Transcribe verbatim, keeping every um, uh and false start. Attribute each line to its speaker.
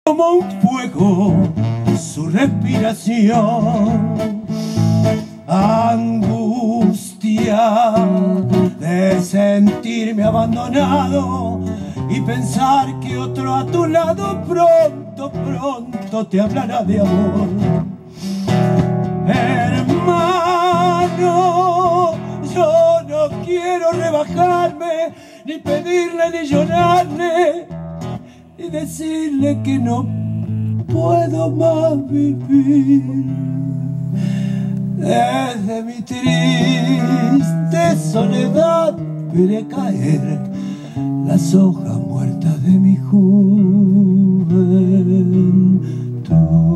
Speaker 1: como un fuego su respiración, angustia de sentirme abandonado y pensar que otro a tu lado pronto, pronto te hablará de amor. Hermano, yo no quiero rebajarme, ni pedirle, ni llorarle, y decirle que no puedo más vivir. Desde mi triste soledad veré caer las hojas muertas de mi juventud.